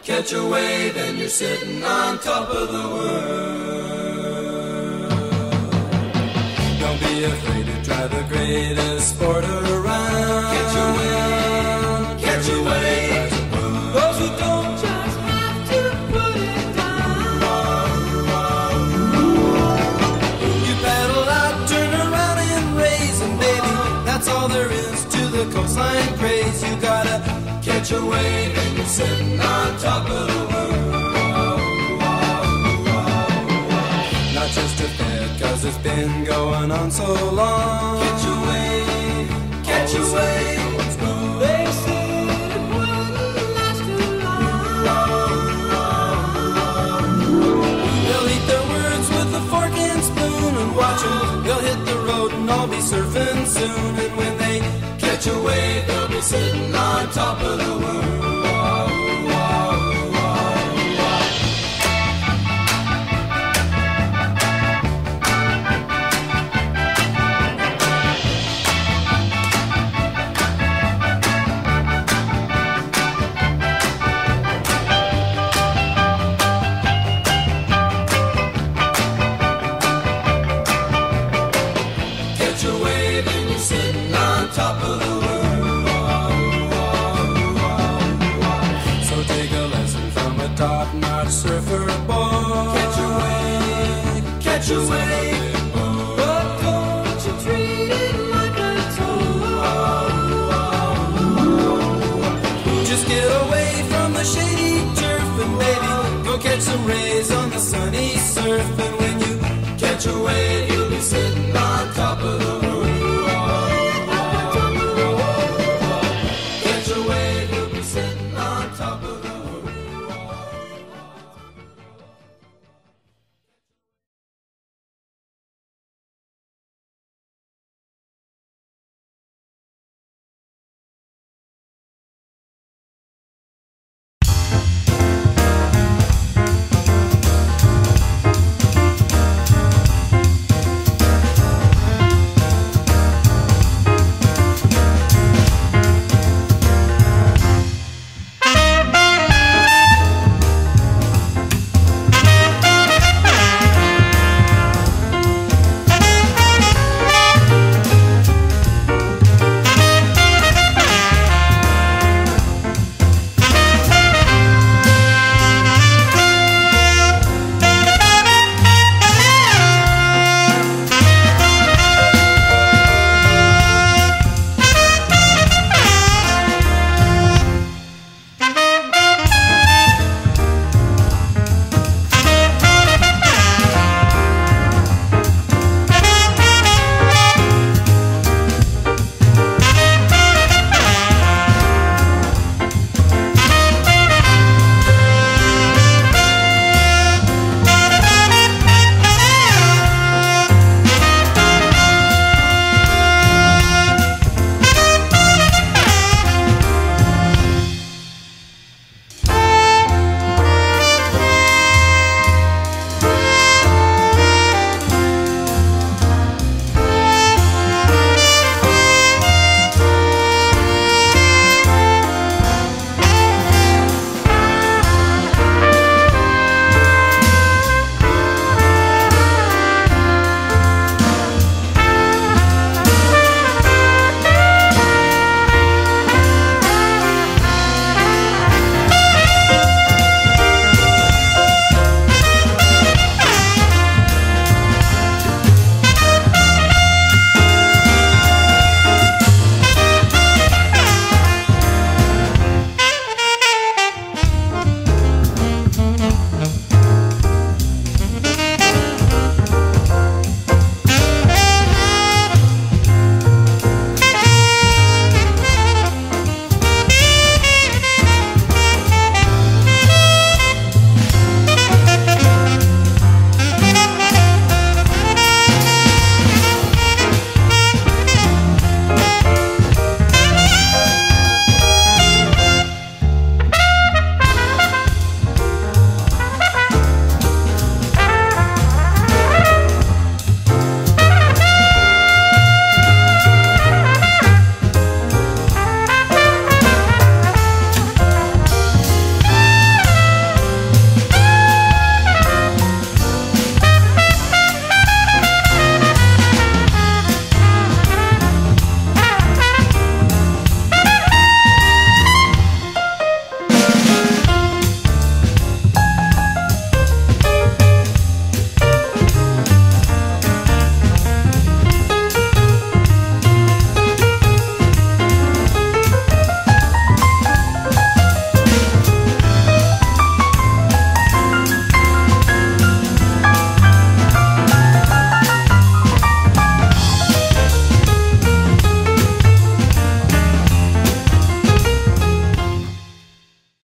catch a wave and you're sitting on top of the world. Don't be afraid to try the greatest sport around. Catch a wave, catch a wave. Those who don't just have to put it down. You paddle out, turn around and raise, and baby, that's all there is to the coastline craze. You gotta catch a wave and you're sitting on top of the world. Not just a fad, 'cause it's been going on so long. Catch a wave, catch a wave. They said it wouldn't last too long. They'll eat their words with a fork and spoon and watch them. They'll hit the road and I'll be surfing soon. And when they catch a wave, they'll be sitting on top of the world. Catch a wave and you're sitting on top of the world. So take a lesson from a top-notch surfer boy. Catch a wave, catch a wave.